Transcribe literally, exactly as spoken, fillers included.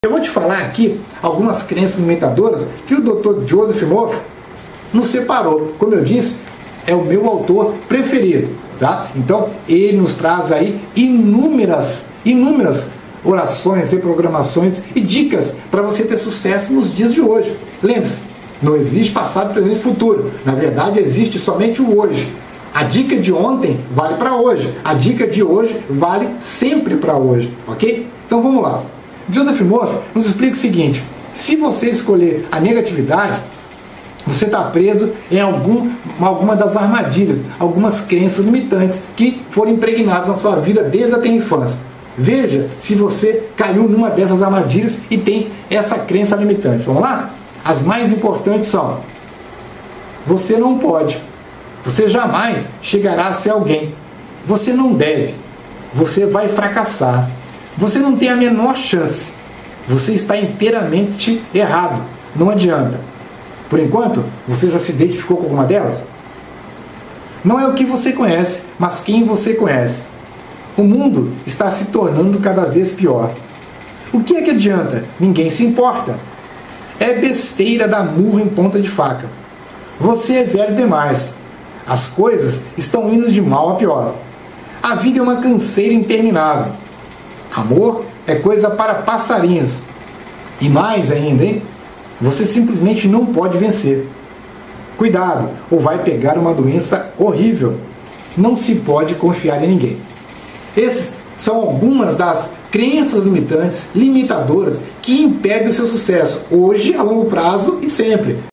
Eu vou te falar aqui algumas crenças limitadoras que o doutor Joseph Murphy nos separou. Como eu disse, é o meu autor preferido, tá? Então, ele nos traz aí inúmeras, inúmeras orações, reprogramações e dicas para você ter sucesso nos dias de hoje. Lembre-se, não existe passado, presente e futuro. Na verdade, existe somente o hoje. A dica de ontem vale para hoje. A dica de hoje vale sempre para hoje, ok? Então, vamos lá. Joseph Murphy nos explica o seguinte: se você escolher a negatividade, você está preso em algum, alguma das armadilhas, algumas crenças limitantes que foram impregnadas na sua vida desde a tua infância. Veja se você caiu numa dessas armadilhas e tem essa crença limitante. Vamos lá? As mais importantes são: você não pode, você jamais chegará a ser alguém, você não deve, você vai fracassar, você não tem a menor chance, você está inteiramente errado, não adianta. Por enquanto, você já se identificou com alguma delas? Não é o que você conhece, mas quem você conhece. O mundo está se tornando cada vez pior. O que é que adianta? Ninguém se importa. É besteira dar murro em ponta de faca. Você é velho demais. As coisas estão indo de mal a pior. A vida é uma canseira interminável. Amor é coisa para passarinhos. E mais ainda, hein? Você simplesmente não pode vencer. Cuidado, ou vai pegar uma doença horrível. Não se pode confiar em ninguém. Essas são algumas das crenças limitantes, limitadoras, que impedem o seu sucesso, hoje, a longo prazo e sempre.